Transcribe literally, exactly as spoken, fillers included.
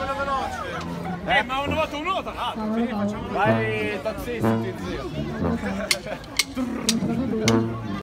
quello veloce. Eh, ma una volta uno tra l'altro. Sì, facciamo. Vai, tazzista, ti zio.